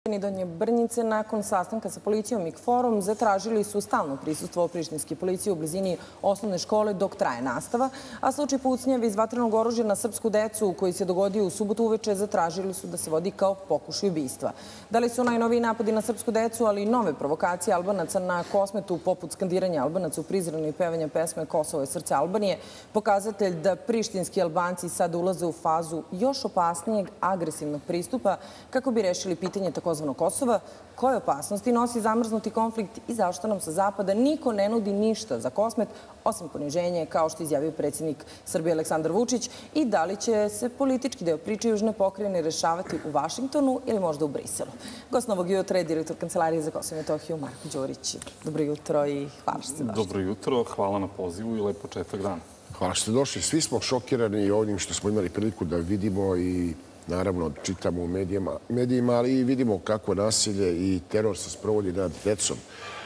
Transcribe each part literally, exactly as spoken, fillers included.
Donje Brnjice nakon sastanka sa policijom i KFOR-om zatražili su stalno prisustvo prištinske policije u blizini osnovne škole dok traje nastava, a slučaj pucnjave iz vatrenog oružja na srpsku decu koji se dogodio u subotu uveče zatražili su da se vodi kao pokušaj ubistva. Da li su najnoviji napadi na srpsku decu, ali i nove provokacije Albanaca na Kosmetu, poput skandiranja Albanaca u prizrenu i pevanja pesme Kosovo je srce Albanije, pokazatelj da prištinski Albanci sada ulaze u fazu još opasnijeg agresivnog pristupa kako bi rešili pitanje takozvanog Kosova, koje opasnosti nosi zamrznuti konflikt i zašto nam sa zapada niko ne nudi ništa za Kosmet, osim poniženje, kao što izjavio predsjednik Srbije Aleksandar Vučić, i da li će se politički deo priče južne pokrajine rešavati u Vašingtonu ili možda u Briselu. Gost novog jutra je direktor Kancelarije za Kosovo i Metohiju, Marko Đurić. Dobro jutro i hvala što ste došli. Dobro jutro, hvala na pozivu i lep početak dana. Hvala što ste došli. Svi smo šokirani ovim što smo imali priliku da vidimo i naravno čitamo u medijima, ali i vidimo kako nasilje i teror se sprovodi nad decom.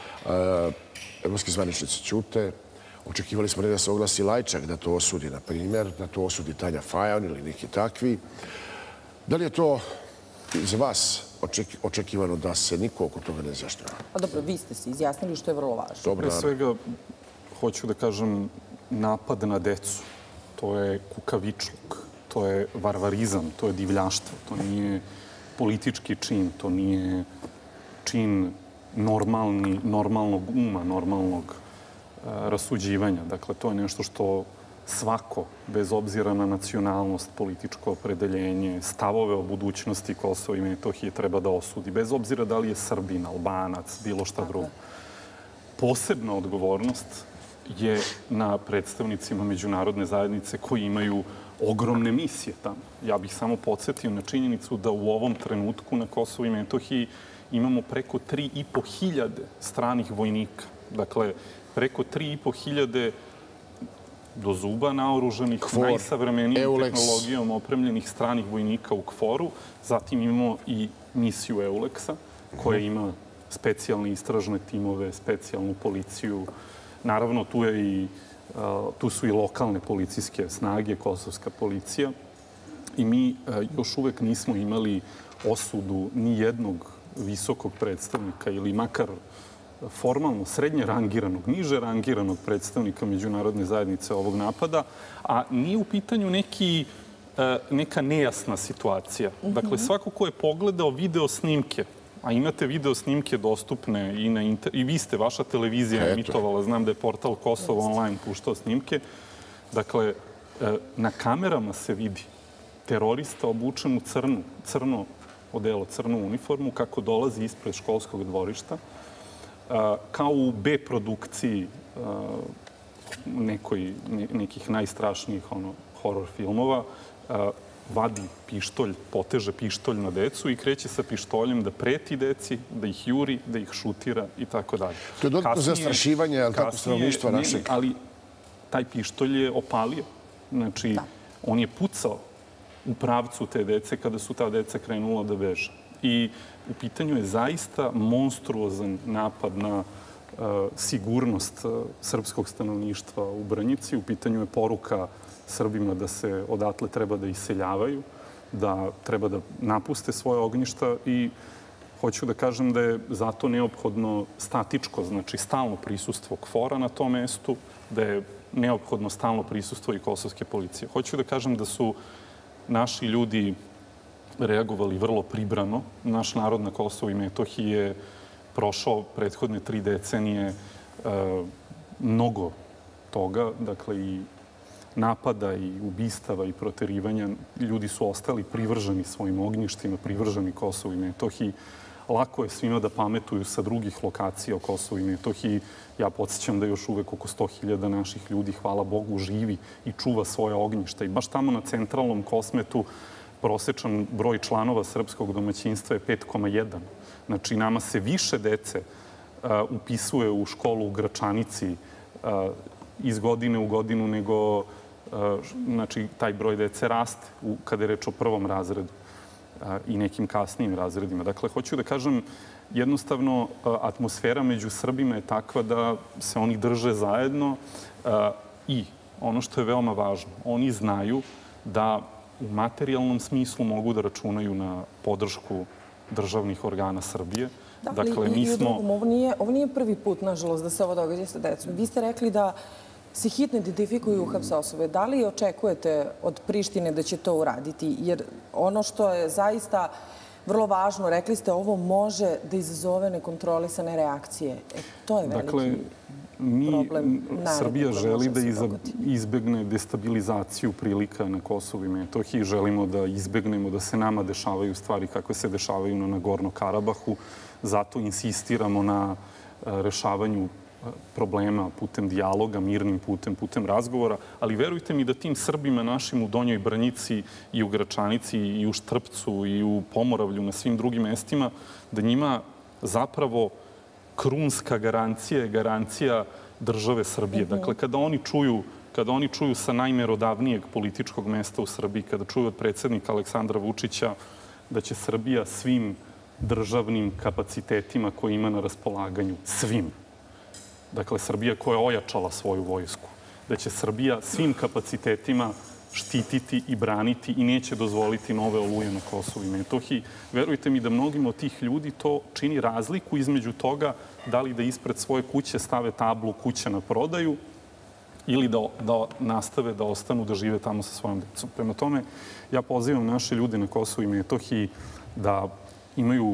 Evropski zvaničnici ćute. Očekivali smo da se oglasi Lajčak da to osudi, na primjer, da to osudi Tanja Fajon ili neki takvi. Da li je to za vas očekivano da se niko oko toga ne izjašnjava? Pa dobro, vi ste se izjasnili što je vrlo važno. Pre svega, hoću da kažem, napad na decu. To je kukavičluk. To je varvarizam, to je divljaštvo, to nije politički čin, to nije čin normalnog uma, normalnog rasuđivanja. Dakle, to je nešto što svako, bez obzira na nacionalnost, političko opredeljenje, stavove o budućnosti Kosova i Metohije treba da osudi, bez obzira da li je Srbin, Albanac, bilo šta drugo. Posebna odgovornost je na predstavnicima međunarodne zajednice koji imaju ogromne misije tamo. Ja bih samo podsjetio na činjenicu da u ovom trenutku na Kosovu i Metohiji imamo preko tri i po hiljade stranih vojnika. Dakle, preko tri i po hiljade do zuba naoružanih, najsavremenijim tehnologijom opremljenih stranih vojnika u KFOR-u. Zatim imamo i misiju EULEX-a koja ima specijalne istražne timove, specijalnu policiju. Naravno, tu je i Tu su i lokalne policijske snage, kosovska policija. I mi još uvek nismo imali osudu ni jednog visokog predstavnika ili makar formalno srednje rangiranog, niže rangiranog predstavnika međunarodne zajednice ovog napada, a nije u pitanju neki, neka nejasna situacija. Dakle, svako ko je pogledao video snimke, a imate video snimke dostupne i na internetu, i vi ste, vaša televizija emitovala, znam da je portal Kosovo online puštao snimke. Dakle, na kamerama se vidi terorista obučen u crnu, crno odelo, crnu uniformu, kako dolazi ispred školskog dvorišta, kao u B produkciji nekih najstrašnijih horor filmova, vadi pištolj, poteže pištolj na decu i kreće sa pištoljem da preti deci, da ih juri, da ih šutira i tako dalje. To je dodatno zastrašivanje, ali tako stanovništva našeg. Ali taj pištolj je opalio. Znači, on je pucao u pravcu te dece kada su ta deca krenula da beže. I u pitanju je zaista monstruozan napad na sigurnost srpskog stanovništva u Brnjici. U pitanju je poruka Srbima da se odatle treba da iseljavaju, da treba da napuste svoje ognjišta i hoću da kažem da je zato neophodno statičko, znači stalno prisustvo KFOR-a na tom mestu, da je neophodno stalno prisustvo i kosovske policije. Hoću da kažem da su naši ljudi reagovali vrlo pribrano. Naš narod na Kosovu i Metohiji je prošao prethodne tri decenije mnogo toga, dakle i napada i ubistava i proterivanja. Ljudi su ostali privrženi svojim ognjištima, privrženi Kosovu i Metohiji. Lako je svima da pametuju sa drugih lokacija o Kosovu i Metohiji. Ja podsjećam da još uvek oko sto hiljada naših ljudi, hvala Bogu, živi i čuva svoje ognjišta. I baš tamo na centralnom Kosmetu prosečan broj članova srpskog domaćinstva je pet zarez jedan. Znači, nama se više dece upisuje u školu u Gračanici iz godine u godinu nego, znači, taj broj dece raste kada je reč o prvom razredu i nekim kasnijim razredima. Dakle, hoću da kažem, jednostavno, atmosfera među Srbima je takva da se oni drže zajedno i ono što je veoma važno, oni znaju da u materijalnom smislu mogu da računaju na podršku državnih organa Srbije. Dakle, i, i u drugom, ovo nije, ovo nije prvi put, nažalost, da se ovo događa sa decom. Vi ste rekli da se hitno identifikuju i uhapse osobe. Da li očekujete od Prištine da će to uraditi? Jer ono što je zaista vrlo važno, rekli ste, ovo može da izazove nekontrolisane reakcije. E, to je veliki dakle, mi, problem. Srbija želi da izbegne destabilizaciju prilika na Kosovu i Metohiji. Želimo da izbegnemo da se nama dešavaju stvari kakve se dešavaju na Nagorno-Karabahu. Zato insistiramo na rešavanju problema putem dijaloga, mirnim putem, putem razgovora. Ali verujte mi da tim Srbima našim u Donjoj Brnjici i u Gračanici i u Štrpcu i u Pomoravlju, na svim drugim mestima, da njima zapravo krunska garancija je garancija države Srbije. Dakle, kada oni čuju kada oni čuju sa najmerodavnijeg političkog mesta u Srbiji, kada čuju od predsjednika Aleksandra Vučića da će Srbija svim državnim kapacitetima koje ima na raspolaganju, svim, dakle, Srbija koja je ojačala svoju vojsku, da će Srbija svim kapacitetima štititi i braniti i neće dozvoliti nove oluje na Kosovu i Metohiji. Verujte mi da mnogim od tih ljudi to čini razliku između toga da li da ispred svoje kuće stave tablu kuća na prodaju ili da, da nastave da ostanu da žive tamo sa svojom decom. Prema tome, ja pozivam naše ljude na Kosovu i Metohiji da imaju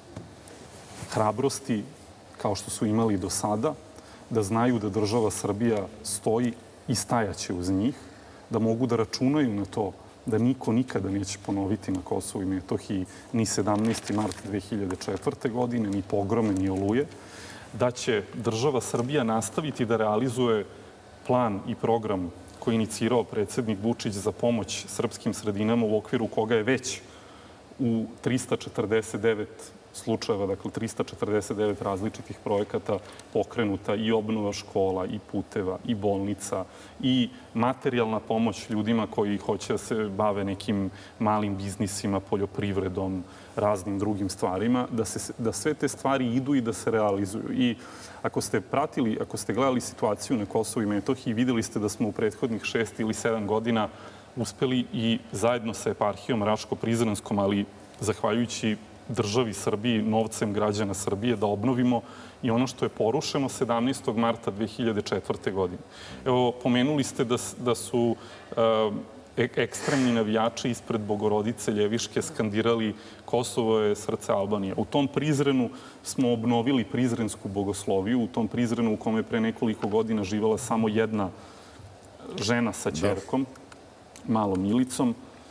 hrabrosti kao što su imali do sada, da znaju da država Srbija stoji i stajaće uz njih, da mogu da računaju na to da niko nikada neće ponoviti na Kosovu i Metohiji ni sedamnaesti mart dve hiljade četvrte. godine, ni pogrome, ni oluje, da će država Srbija nastaviti da realizuje plan i program koji je inicirao predsjednik Vučić za pomoć srpskim sredinama u okviru koga je već u trista četrdeset devet slučajeva, dakle trista četrdeset devet različitih projekata pokrenuta i obnova škola, i puteva, i bolnica, i materijalna pomoć ljudima koji hoće da se bave nekim malim biznisima, poljoprivredom, raznim drugim stvarima, da, se, da sve te stvari idu i da se realizuju. I ako ste pratili, ako ste gledali situaciju na Kosovu i Metohiji, videli ste da smo u prethodnih šest ili sedam godina uspeli i zajedno sa eparhijom Raško-Prizrenskom, ali zahvaljujući državi Srbiji, novcem građana Srbije, da obnovimo i ono što je porušeno sedamnaestog marta dve hiljade četvrte. godine. Evo, pomenuli ste da, da su e, ekstremni navijači ispred Bogorodice Ljeviške skandirali Kosovo je srce Albanije. U tom Prizrenu smo obnovili prizrensku bogosloviju, u tom Prizrenu u kome je pre nekoliko godina živela samo jedna žena sa ćerkom, malom Milicom,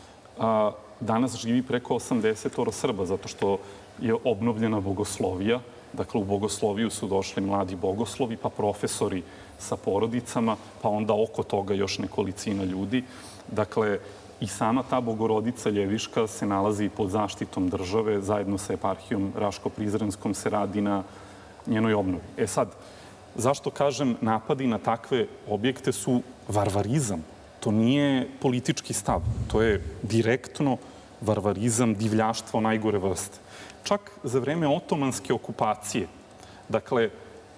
a danas živi preko osamdeset Srba, zato što je obnovljena bogoslovija. Dakle, u bogosloviju su došli mladi bogoslovi, pa profesori sa porodicama, pa onda oko toga još nekolicina ljudi. Dakle, i sama ta Bogorodica Ljeviška se nalazi pod zaštitom države, zajedno sa eparhijom Raško-Prizrenskom se radi na njenoj obnovi. E sad, zašto kažem napadi na takve objekte su varvarizam? To nije politički stav. To je direktno varvarizam, divljaštvo najgore vrste. Čak za vreme otomanske okupacije, dakle,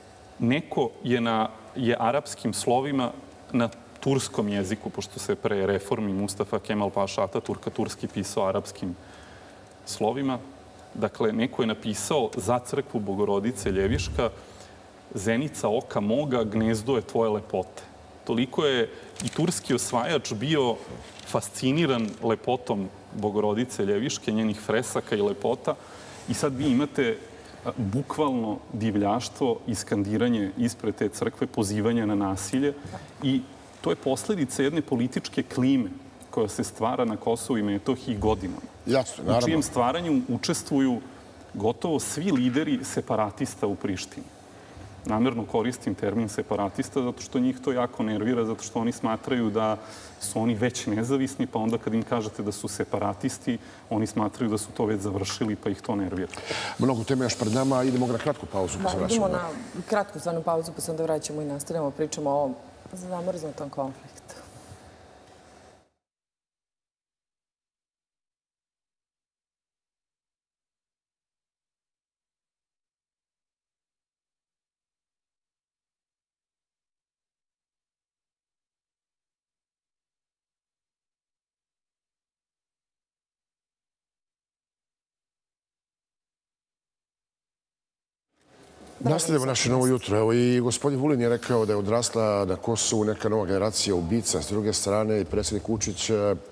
neko je na je arapskim slovima na turskom jeziku, pošto se pre reformi Mustafa Kemal Paša Ataturka turski pisao arapskim slovima, dakle, neko je napisao za crkvu Bogorodice Ljeviška: zenica oka moga, gnezdo je tvoje lepote. Toliko je i turski osvajač bio fasciniran lepotom Bogorodice Ljeviške, njenih fresaka i lepota. I sad vi imate bukvalno divljaštvo i skandiranje ispred te crkve, pozivanje na nasilje. I to je posledica jedne političke klime koja se stvara na Kosovu i Metohiji godinama. Jasno, naravno. U čijem stvaranju učestvuju gotovo svi lideri separatista u Prištini. Namerno koristim termin separatista zato što njih to jako nervira, zato što oni smatraju da su oni već nezavisni, pa onda kad im kažete da su separatisti, oni smatraju da su to već završili, pa ih to nervira. Mnogo tema još pred nama, idemo na kratku pauzu. Da, idemo na kratku stvarnu pauzu, pa se onda vraćamo i nastavljamo, pričamo o zamrznutom konfliktu. Nastavljamo naše novo jutro. Evo i gospodin Vulin je rekao da je odrasla na Kosovu neka nova generacija ubica. S druge strane, predsjednik Vučić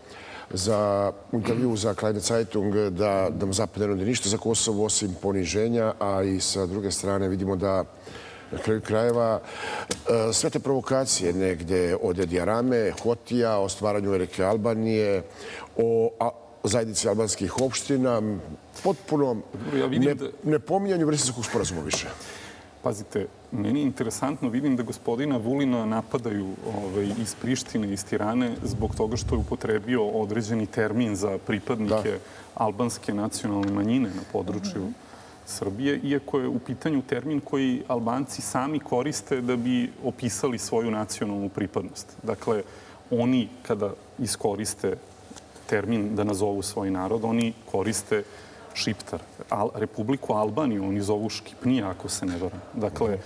za intervju za Kleine Zeitung da nam Zapad ne nudi ništa za Kosovo osim poniženja, a i sa druge strane vidimo da na kraju krajeva sve te provokacije negde od Edija Rame, Hotija, o stvaranju Velike Albanije, o zajednici albanskih opština, potpuno ne pominjanju Briselskog sporazuma više. Pazite, meni je interesantno, vidim da gospodina Vulina napadaju iz Prištine, iz Tirane, zbog toga što je upotrebio određeni termin za pripadnike albanske nacionalne manjine na području Srbije, iako je u pitanju termin koji Albanci sami koriste da bi opisali svoju nacionalnu pripadnost. Dakle, oni kada iskoriste termin da nazovu svoj narod, oni koriste Šiptar. Republiku Albaniju oni zovu Škipnija, ako se ne varam. Dakle,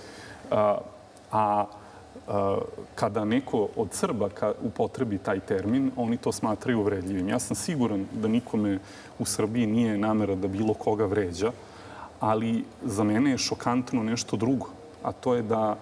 a kada neko od Srba upotrebi taj termin, oni to smatraju uvredljivim. Ja sam siguran da nikome u Srbiji nije namera da bilo koga vređa, ali za mene je šokantno nešto drugo, a to je da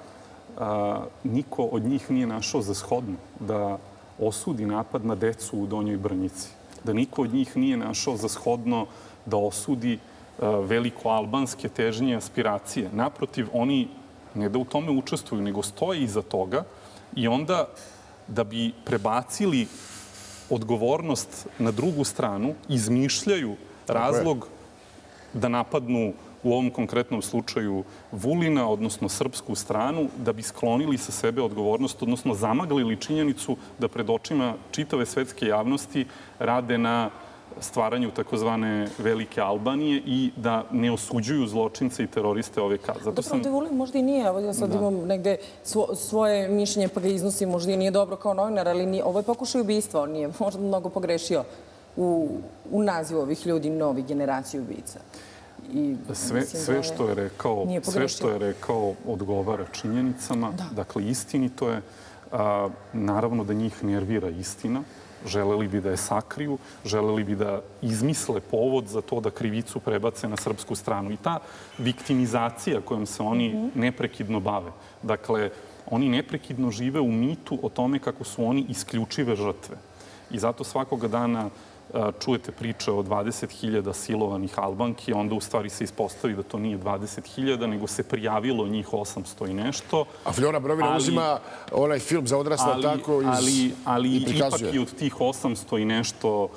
niko od njih nije našao za shodno da osudi napad na decu u Donjoj Brnjici. Da niko od njih nije našao za shodno da osudi veliko-albanske težnje i aspiracije. Naprotiv, oni ne da u tome učestvuju, nego stoje iza toga i onda da bi prebacili odgovornost na drugu stranu, izmišljaju razlog da napadnu u ovom konkretnom slučaju Vulina, odnosno srpsku stranu, da bi sklonili sa sebe odgovornost, odnosno zamaglili činjenicu da pred očima čitave svetske javnosti rade na stvaranju takozvane Velike Albanije i da ne osuđuju zločince i teroriste O V K. Zato sam... Vulin možda i nije, ja sad imam negde svoje mišljenje pa ga iznosim, možda i nije dobro kao novinar, ali ovo je pokušaj ubistva, on nije možda mnogo pogrešio u nazivu ovih ljudi, novih generacija ubica. Sve što je rekao, sve što je rekao odgovara činjenicama. Dakle, istinito je. Naravno da njih nervira istina. Želeli bi da je sakriju, želeli bi da izmisle povod za to da krivicu prebace na srpsku stranu. I ta viktimizacija kojom se oni neprekidno bave. Dakle, oni neprekidno žive u mitu o tome kako su oni isključive žrtve. I zato svakoga dana čujete priče o dvadeset hiljada silovanih Albanki, onda u stvari se ispostavi da to nije dvadeset hiljada, nego se prijavilo njih osamsto i nešto. A Fljora Brovina uzima onaj film za odrasla tako i prikazuje. Ali ipak i od tih osamsto i nešto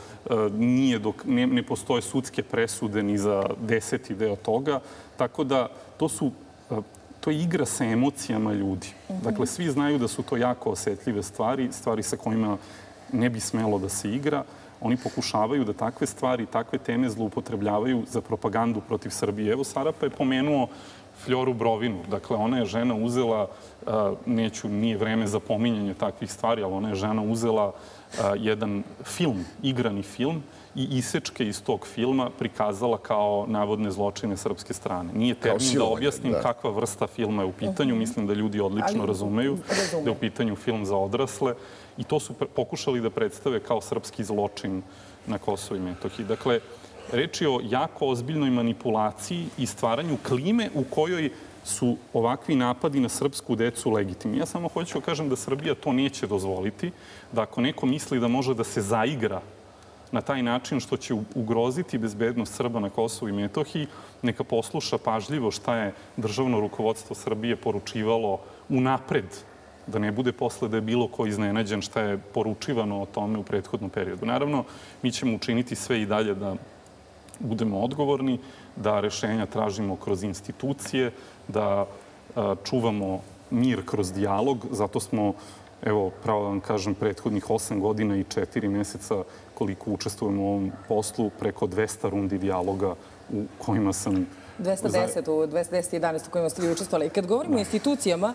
ne postoje sudske presude ni za deseti deo toga. Tako da to su... To je igra sa emocijama ljudi. Dakle, svi znaju da su to jako osetljive stvari, stvari sa kojima ne bi smelo da se igra. Oni pokušavaju da takve stvari, takve teme zloupotrebljavaju za propagandu protiv Srbije. Evo, Sarapa je pomenuo Fljoru Brovinu. Dakle, ona je žena uzela, neću, nije vreme za pominjanje takvih stvari, ali ona je žena uzela jedan film, igrani film, i isečke iz tog filma prikazala kao navodne zločine srpske strane. Nije termin da objasnim kakva vrsta filma je u pitanju. Mislim da ljudi odlično razumeju da je u pitanju film za odrasle. I to su pokušali da predstave kao srpski zločin na Kosovu i Metohiji. Dakle, reč je o jako ozbiljnoj manipulaciji i stvaranju klime u kojoj su ovakvi napadi na srpsku decu legitimni. Ja samo hoću da kažem da Srbija to neće dozvoliti, da ako neko misli da može da se zaigra na taj način što će ugroziti bezbednost Srba na Kosovu i Metohiji, neka posluša pažljivo šta je državno rukovodstvo Srbije poručivalo unapred, da ne bude posle da je bilo ko iznenađen šta je poručivano o tome u prethodnom periodu. Naravno, mi ćemo učiniti sve i dalje da budemo odgovorni, da rešenja tražimo kroz institucije, da čuvamo mir kroz dijalog. Zato smo, evo, pravo da vam kažem, prethodnih osam godina i četiri meseca koliko učestvujemo u ovom poslu, preko dvesta rundi dijaloga u kojima sam... dvesta deset u dvesta deset jedanaest u kojima ste vi učestvovali. Kad govorimo o institucijama,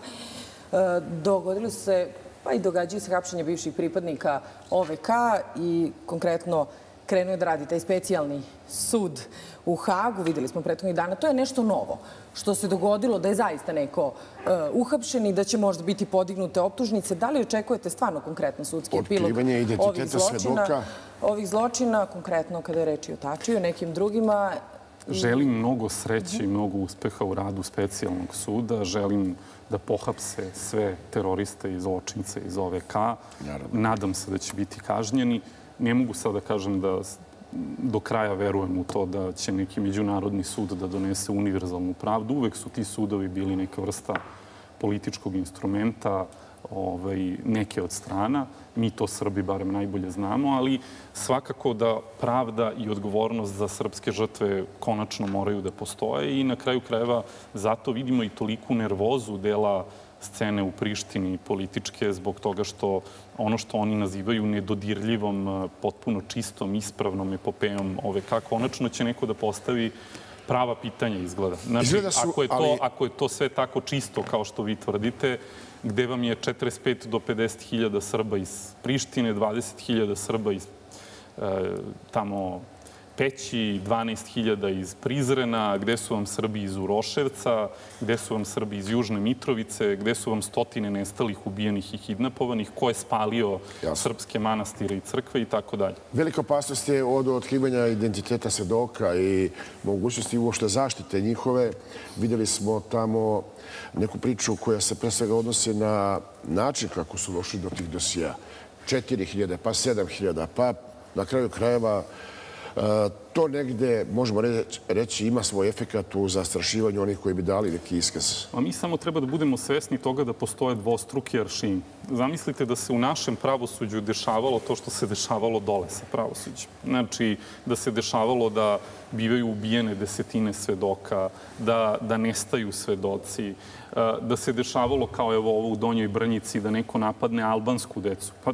dogodilo se, pa i događaju se hapšenje bivših pripadnika O V K i konkretno krenuo je da radi taj specijalni sud u Hagu. Videli smo prethodnih dana. To je nešto novo što se dogodilo, da je zaista neko uhapšen i da će možda biti podignute optužnice. Da li očekujete stvarno konkretno sudski epilog ovih zločina? Ovih zločina, konkretno kada je reč i o Tačiju, nekim drugima, Želim mnogo sreće i mnogo uspeha u radu specijalnog suda. Želim da pohapse sve teroriste i zločince iz O V K. Nadam se da će biti kažnjeni. Ne mogu sad da kažem da do kraja verujem u to da će neki međunarodni sud da donese univerzalnu pravdu. Uvek su ti sudovi bili neka vrsta političkog instrumenta, ovaj, neke od strana. Mi to Srbi barem najbolje znamo, ali svakako da pravda i odgovornost za srpske žrtve konačno moraju da postoje i na kraju krajeva zato vidimo i toliku nervozu dela scene u Prištini političke zbog toga što ono što oni nazivaju nedodirljivom, potpuno čistom, ispravnom epopejom O V K, konačno će neko da postavi prava pitanja izgleda. Znači, ako je to, ako je to sve tako čisto kao što vi tvrdite, gde vam je četrdeset pet do pedeset hiljada Srba iz Prištine, dvadeset hiljada Srba iz tamo Peći, dvanaest hiljada iz Prizrena, gde su vam Srbi iz Uroševca, gde su vam Srbi iz Južne Mitrovice, gde su vam stotine nestalih, ubijenih i kidnapovanih, ko je spalio srpske manastire i crkve i tako dalje. Velika opasnost je od otkrivanja identiteta svedoka i mogućnosti uopšte zaštite njihove. Videli smo tamo neku priču koja se pre svega odnose na način kako su došli do tih dosija. četiri hiljade, pa sedam hiljada, pa na kraju krajeva to negde, možemo reći, ima svoj efekat u zastrašivanju onih koji bi dali neki iskaz. A mi samo treba da budemo svesni toga da postoje dvostruki aršini. Zamislite da se u našem pravosuđu dešavalo to što se dešavalo dole sa pravosuđem. Znači, da se dešavalo da bivaju ubijene desetine svedoka, da, da nestaju svedoci, da se dešavalo kao evo ovo u Donjoj Brnjici, da neko napadne albansku decu. Pa,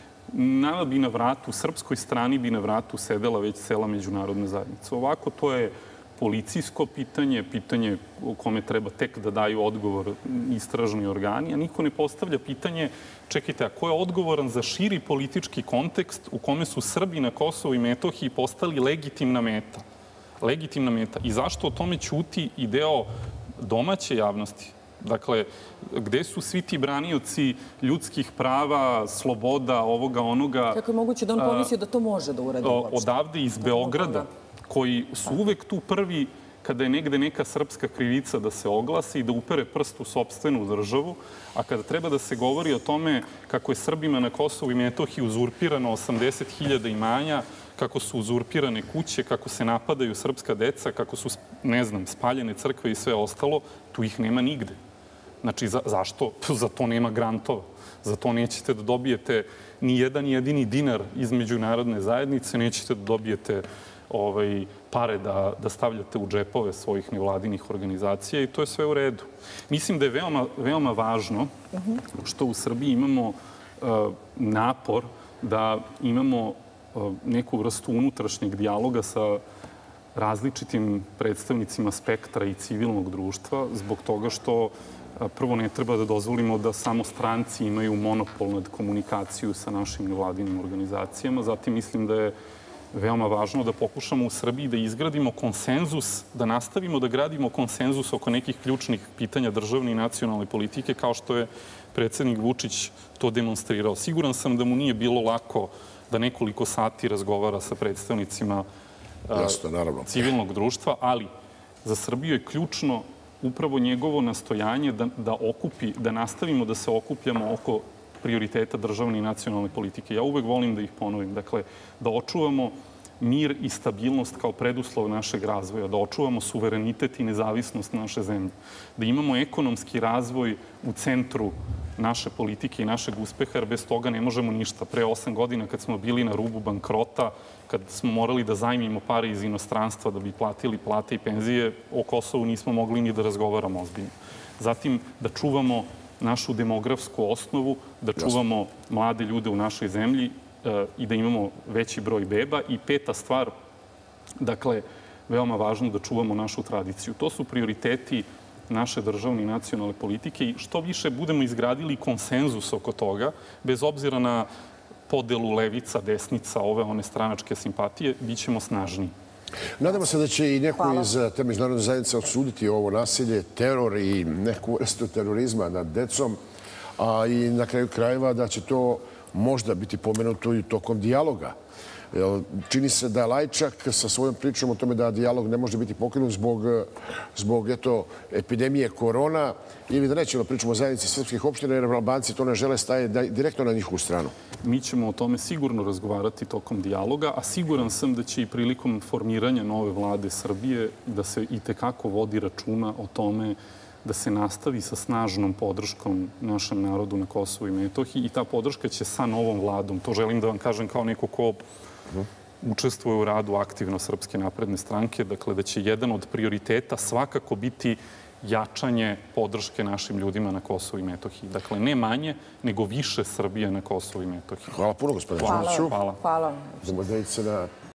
nama bi na vratu, srpskoj strani bi na vratu sedela već cela međunarodna zajednica. Ovako, to je policijsko pitanje, pitanje o kome treba tek da daju odgovor istražni organi, a niko ne postavlja pitanje, čekajte, a ko je odgovoran za širi politički kontekst u kome su Srbi na Kosovu i Metohiji postali legitimna meta? Legitimna meta. I zašto o tome ćuti i deo domaće javnosti? Dakle, gde su svi ti branioci ljudskih prava, sloboda, ovoga, onoga... Kako je moguće da on pomislio da to može da uradi uopšte? Odavde iz Beograda, koji su uvek tu prvi kada je negde neka srpska krivica da se oglasi i da upere prst u sopstvenu državu, a kada treba da se govori o tome kako je Srbima na Kosovu i Metohiji uzurpirano osamdeset hiljada imanja, kako su uzurpirane kuće, kako se napadaju srpska deca, kako su, ne znam, spaljene crkve i sve ostalo, tu ih nema nigde. Znači, za, zašto? Za to nema grantova. Za to nećete da dobijete ni jedan jedini dinar iz međunarodne zajednice, nećete da dobijete ovaj, pare da, da stavljate u džepove svojih nevladinih organizacija i to je sve u redu. Mislim da je veoma, veoma važno što u Srbiji imamo uh, napor da imamo uh, neku vrstu unutrašnjeg dijaloga sa različitim predstavnicima spektra i civilnog društva zbog toga što prvo, ne treba da dozvolimo da samo stranci imaju monopol nad komunikaciju sa našim nevladinim organizacijama. Zatim mislim da je veoma važno da pokušamo u Srbiji da izgradimo konsenzus, da nastavimo da gradimo konsenzus oko nekih ključnih pitanja državne i nacionalne politike, kao što je predsednik Vučić to demonstrirao. Siguran sam da mu nije bilo lako da nekoliko sati razgovara sa predstavnicima Jasno, naravno. civilnog društva, ali za Srbiju je ključno upravo njegovo nastojanje da, da okupi, da nastavimo da se okupljamo oko prioriteta državne i nacionalne politike. Ja uvek volim da ih ponovim. Dakle, da očuvamo mir i stabilnost kao preduslov našeg razvoja, da očuvamo suverenitet i nezavisnost naše zemlje, da imamo ekonomski razvoj u centru naše politike i našeg uspeha, jer bez toga ne možemo ništa. Pre osam godina kad smo bili na rubu bankrota, kad smo morali da zajmimo pare iz inostranstva da bi platili plate i penzije, o Kosovu nismo mogli ni da razgovaramo ozbiljno. Zatim, da čuvamo našu demografsku osnovu, da čuvamo mlade ljude u našoj zemlji i da imamo veći broj beba. I peta stvar, dakle, veoma važno da čuvamo našu tradiciju. To su prioriteti naše državne i nacionalne politike i što više budemo izgradili konsenzus oko toga, bez obzira na podelu levica, desnica, ove, one stranačke simpatije, bit ćemo snažniji. Nadamo se da će i neko iz te međunarodne zajednice osuditi ovo nasilje, teror i neku vrstu terorizma nad decom, a i na kraju krajeva da će to možda biti pomenuto i tokom dijaloga Čini se da Lajčak sa svojom pričom o tome da dijalog ne može biti pokrenut zbog, zbog eto, epidemije korona ili da nećemo pričamo o zajednici srpskih opština jer Albanci to ne žele, staje direktno na njihovu stranu. Mi ćemo o tome sigurno razgovarati tokom dijaloga, a siguran sam da će i prilikom formiranja nove vlade Srbije da se i tekako vodi računa o tome da se nastavi sa snažnom podrškom našem narodu na Kosovu i Metohiji i ta podrška će sa novom vladom, to želim da vam kažem kao neko ko učestvuje u radu aktivno Srpske napredne stranke, dakle da će jedan od prioriteta svakako biti jačanje podrške našim ljudima na Kosovu i Metohiji. Dakle, ne manje, nego više Srbije na Kosovu i Metohiji. Hvala puno, gospodine Hvala. Đuriću. Hvala. Hvala. Idemo da se na